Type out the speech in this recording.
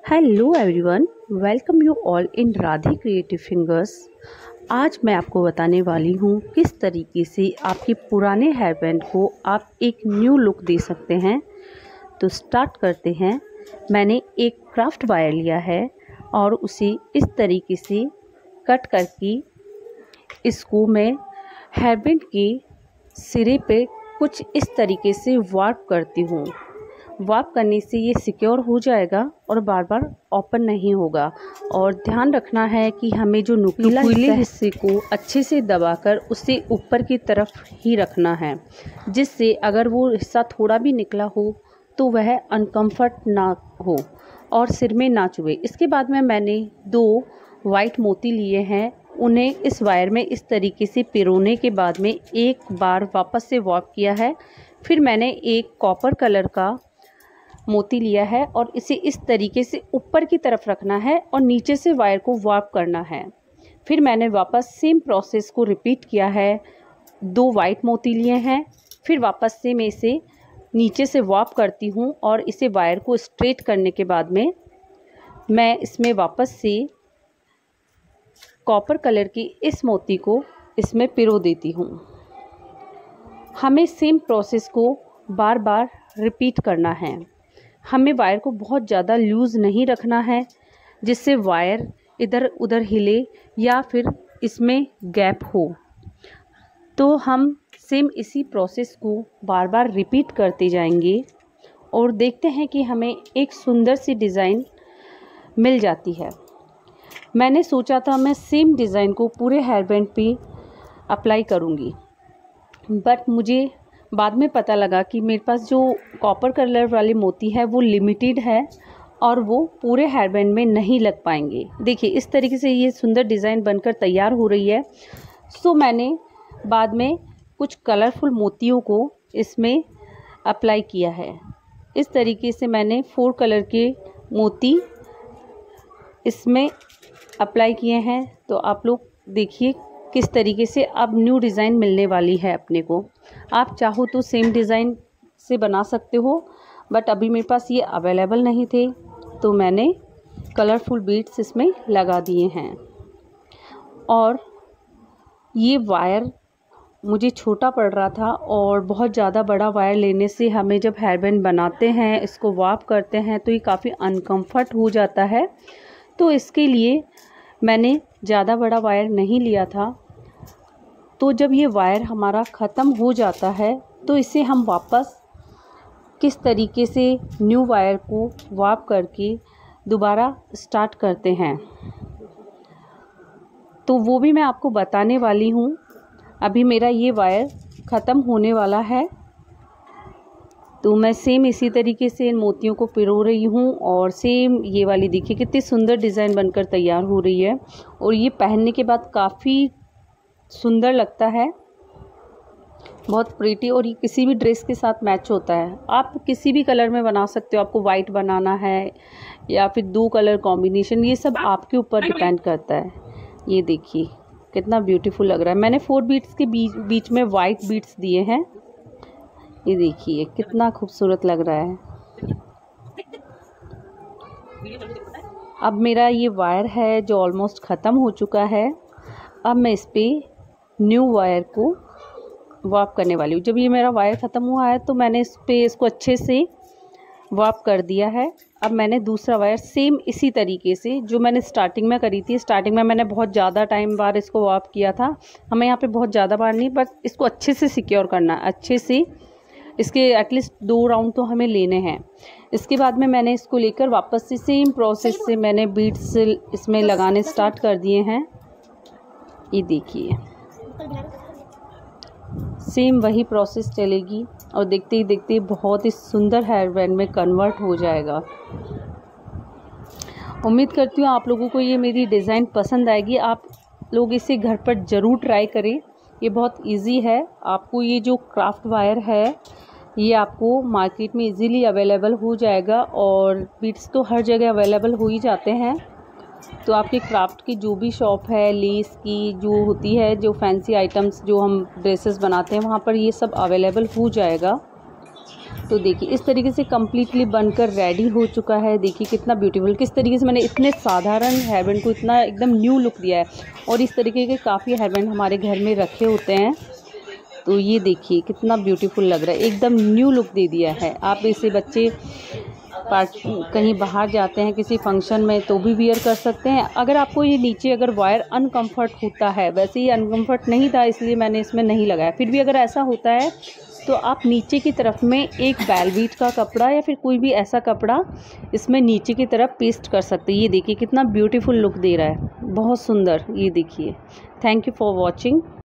Hello everyone, welcome you all in Radhe creative fingers. आज मैं आपको बताने वाली हूँ किस तरीके से आपके पुराने हेयर बैंड को आप एक न्यू लुक दे सकते हैं। तो स्टार्ट करते हैं। मैंने एक क्राफ्ट वायर लिया है और उसे इस तरीके से कट करके इसको मैं हेयर बैंड के सिरे पे कुछ इस तरीके से वार्प करती हूँ। वार्प करने से ये सिक्योर हो जाएगा और बार बार ओपन नहीं होगा। और ध्यान रखना है कि हमें जो नुकीले हिस्से को अच्छे से दबाकर उसे ऊपर की तरफ ही रखना है, जिससे अगर वो हिस्सा थोड़ा भी निकला हो तो वह अनकम्फर्ट ना हो और सिर में ना चुभे। इसके बाद में मैंने 2 वाइट मोती लिए हैं, उन्हें इस वायर में इस तरीके से पिरोने के बाद में एक बार वापस से वार्प किया है। फिर मैंने एक कॉपर कलर का मोती लिया है और इसे इस तरीके से ऊपर की तरफ रखना है और नीचे से वायर को वार्प करना है। फिर मैंने वापस सेम प्रोसेस को रिपीट किया है। 2 वाइट मोती लिए हैं, फिर वापस से मैं इसे नीचे से वार्प करती हूँ और इसे वायर को स्ट्रेट करने के बाद में मैं इसमें वापस से कॉपर कलर की इस मोती को इसमें पिरो देती हूँ। हमें सेम प्रोसेस को बार बार रिपीट करना है। हमें वायर को बहुत ज़्यादा लूज़ नहीं रखना है, जिससे वायर इधर उधर हिले या फिर इसमें गैप हो। तो हम सेम इसी प्रोसेस को बार बार रिपीट करते जाएंगे और देखते हैं कि हमें एक सुंदर सी डिज़ाइन मिल जाती है। मैंने सोचा था मैं सेम डिज़ाइन को पूरे हेयर बैंड पे अप्लाई करूँगी, बट मुझे बाद में पता लगा कि मेरे पास जो कॉपर कलर वाले मोती है वो लिमिटेड है और वो पूरे हेयर बैंड में नहीं लग पाएंगे। देखिए इस तरीके से ये सुंदर डिज़ाइन बनकर तैयार हो रही है। सो मैंने बाद में कुछ कलरफुल मोतियों को इसमें अप्लाई किया है। इस तरीके से मैंने 4 कलर के मोती इसमें अप्लाई किए हैं। तो आप लोग देखिए किस तरीके से अब न्यू डिज़ाइन मिलने वाली है अपने को। आप चाहो तो सेम डिज़ाइन से बना सकते हो, बट अभी मेरे पास ये अवेलेबल नहीं थे तो मैंने कलरफुल बीड्स इसमें लगा दिए हैं। और ये वायर मुझे छोटा पड़ रहा था और बहुत ज़्यादा बड़ा वायर लेने से हमें जब हेयर बैंड बनाते हैं, इसको वार्प करते हैं, तो ये काफ़ी अनकम्फर्ट हो जाता है। तो इसके लिए मैंने ज़्यादा बड़ा वायर नहीं लिया था। तो जब ये वायर हमारा ख़त्म हो जाता है तो इसे हम वापस किस तरीके से न्यू वायर को वार्प करके दोबारा स्टार्ट करते हैं, तो वो भी मैं आपको बताने वाली हूँ। अभी मेरा ये वायर ख़त्म होने वाला है, तो मैं सेम इसी तरीके से इन मोतियों को पिरो रही हूँ और सेम ये वाली देखिए कितनी सुंदर डिज़ाइन बनकर तैयार हो रही है और ये पहनने के बाद काफ़ी सुंदर लगता है, बहुत प्रीटी, और ये किसी भी ड्रेस के साथ मैच होता है। आप किसी भी कलर में बना सकते हो, आपको वाइट बनाना है या फिर 2 कलर कॉम्बिनेशन, ये सब आपके ऊपर डिपेंड करता है। ये देखिए कितना ब्यूटीफुल लग रहा है। मैंने 4 बीड्स के बीच में वाइट बीड्स दिए हैं। ये देखिए कितना खूबसूरत लग रहा है। अब मेरा ये वायर है जो ऑलमोस्ट ख़त्म हो चुका है। अब मैं इस पर न्यू वायर को वार्प करने वाली हूँ। जब ये मेरा वायर ख़त्म हुआ है तो मैंने इसको अच्छे से वार्प कर दिया है। अब मैंने दूसरा वायर सेम इसी तरीके से जो मैंने स्टार्टिंग में करी थी। स्टार्टिंग में मैंने बहुत ज़्यादा टाइम बार इसको वार्प किया था। हमें यहाँ पे बहुत ज़्यादा बार नहीं, बट इसको अच्छे से सिक्योर करना है। अच्छे से इसके एटलीस्ट 2 राउंड तो हमें लेने हैं। इसके बाद में मैंने इसको लेकर वापस से सेम प्रोसेस से मैंने बीड्स इसमें लगाने स्टार्ट कर दिए हैं। ये देखिए सेम वही प्रोसेस चलेगी और देखते ही देखते बहुत ही सुंदर हेयर बैंड में कन्वर्ट हो जाएगा। उम्मीद करती हूँ आप लोगों को ये मेरी डिज़ाइन पसंद आएगी। आप लोग इसे घर पर ज़रूर ट्राई करें। ये बहुत इजी है। आपको ये जो क्राफ्ट वायर है ये आपको मार्केट में इजीली अवेलेबल हो जाएगा और बीड्स तो हर जगह अवेलेबल हो ही जाते हैं। तो आपके क्राफ्ट की जो भी शॉप है, लेस की जो होती है, जो फैंसी आइटम्स जो हम ड्रेसेस बनाते हैं, वहाँ पर ये सब अवेलेबल हो जाएगा। तो देखिए इस तरीके से कम्प्लीटली बनकर रेडी हो चुका है। देखिए कितना ब्यूटीफुल, किस तरीके से मैंने इतने साधारण हेयर बैंड को इतना एकदम न्यू लुक दिया है। और इस तरीके के काफ़ी हेयर बैंड हमारे घर में रखे होते हैं। तो ये देखिए कितना ब्यूटीफुल लग रहा है, एकदम न्यू लुक दे दिया है। आप इसे बच्चे कहीं बाहर जाते हैं किसी फंक्शन में तो भी वियर कर सकते हैं। अगर आपको ये नीचे अगर वायर अनकम्फर्ट होता है, वैसे ही अनकम्फर्ट नहीं था इसलिए मैंने इसमें नहीं लगाया, फिर भी अगर ऐसा होता है तो आप नीचे की तरफ में एक वेलवेट का कपड़ा या फिर कोई भी ऐसा कपड़ा इसमें नीचे की तरफ पेस्ट कर सकते हैं। ये देखिए कितना ब्यूटीफुल लुक दे रहा है, बहुत सुंदर। ये देखिए। Thank you for watching.